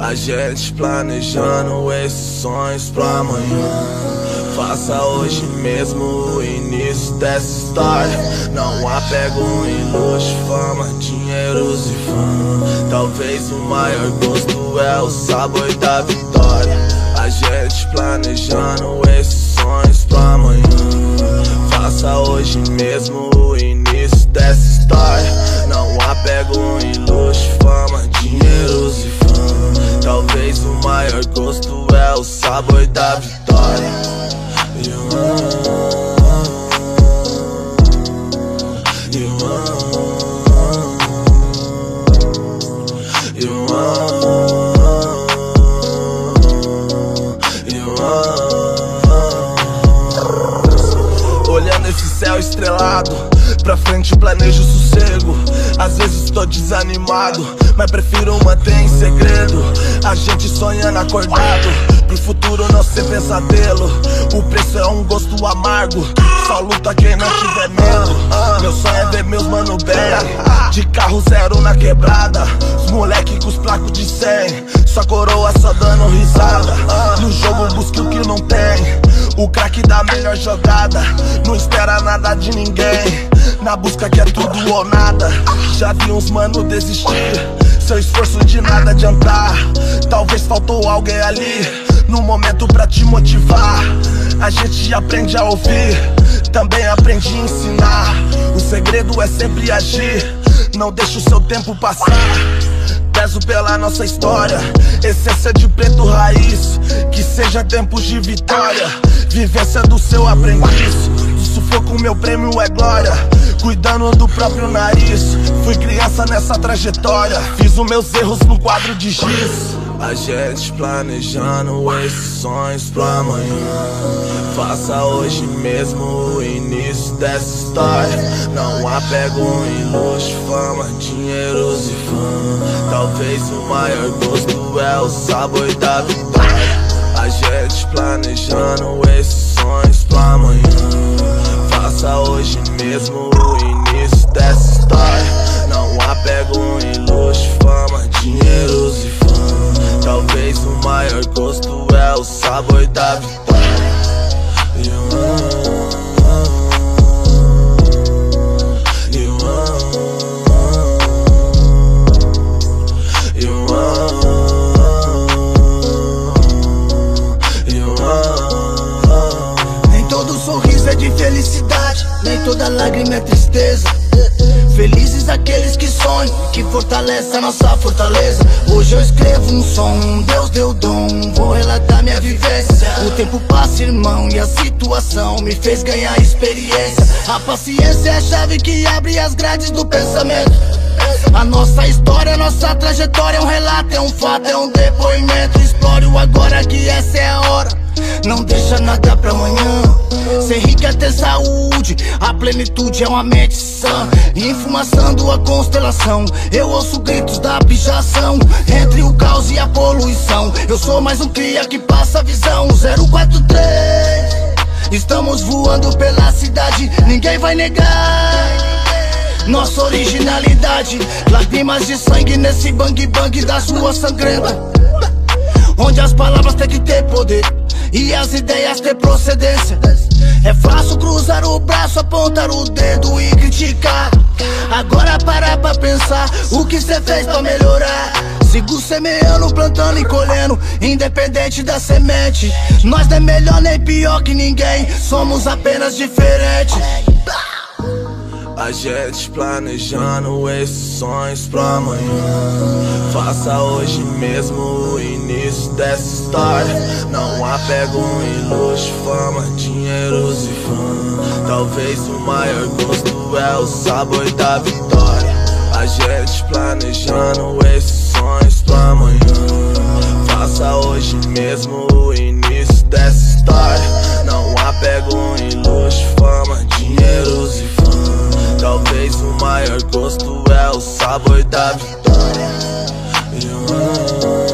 A gente planejando esses sonhos pra amanhã. Faça hoje mesmo o início dessa história. Não apego em luxo, fama, dinheiros e fama. Talvez o maior gosto é o sabor da vitória. A gente planejando esses sonhos pra amanhã. Faça hoje mesmo o início dessa história. Não apego em luxo, fama, dinheiros e fama. Talvez o maior gosto é o sabor da vitória. Olhando esse céu estrelado, pra frente planejo sossego. Às vezes tô desanimado, mas prefiro manter em segredo. A gente sonhando acordado, pro futuro não ser pesadelo. O preço é um gosto amargo, só luta quem não tiver medo. Meu sonho é ver meus mano bem, de carro zero na quebrada. Os moleque com os placos de 100, só coroa só dando risada. No jogo busque o que não tem, o craque da melhor jogada. Não espera nada de ninguém, na busca que é tudo ou nada. Já vi uns mano desistir, seu esforço de nada adiantar. Talvez faltou alguém ali, no momento pra te motivar. A gente aprende a ouvir, também aprende a ensinar. O segredo é sempre agir, não deixa o seu tempo passar. Peso pela nossa história, essência de preto raiz. Que seja tempos de vitória, vivência do seu aprendiz. Do sufoco meu prêmio é glória, cuidando do próprio nariz. Fui criança nessa trajetória, fiz os meus erros no quadro de giz. A gente planejando esses sonhos pra amanhã. Faça hoje mesmo o início dessa história. Não apego em luxo, fama, dinheiros e fama. Talvez o maior gosto é o sabor da vitória. A gente planejando esses sonhos pra amanhã. Faça hoje mesmo o início dessa história. Não apego em luxo, fama, dinheiros e fama. Talvez o maior gosto é o sabor da vitória. Nem todo sorriso é de felicidade, nem toda lágrima é tristeza. Felizes aqueles que sonham, que fortalece a nossa fortaleza. Hoje eu escrevo um som, Deus deu dom, vou relatar minha vivência. O tempo passa, irmão, e a situação me fez ganhar experiência. A paciência é a chave que abre as grades do pensamento. A nossa história, a nossa trajetória é um relato, é um fato, é um depoimento. Explore o agora que essa é a hora, não deixa nada pra amanhã. Ser rico é ter saúde, a plenitude é uma mente sã. Enfumaçando a constelação, eu ouço gritos da pichação. Entre o caos e a poluição, eu sou mais um cria que passa a visão. 043, estamos voando pela cidade, ninguém vai negar nossa originalidade. Lágrimas de sangue nesse bang bang das ruas sangrentas, onde as palavras têm que ter poder e as ideias ter procedência. É fácil cruzar o braço, apontar o dedo e criticar. Agora para pra pensar o que cê fez pra melhorar. Sigo semeando, plantando e colhendo, independente da semente. Nós não é melhor nem pior que ninguém, somos apenas diferentes. A gente planejando esses sonhos pra amanhã. Faça hoje mesmo o início dessa história. Não apego em luxo, fama, dinheiros e fama. Talvez o maior gosto é o sabor da vitória. A gente planejando esses sonhos pra amanhã. Faça hoje mesmo o início dessa história. Não apego em luxo, fama, dinheiros e fama. Talvez o maior gosto é o sabor da vitória.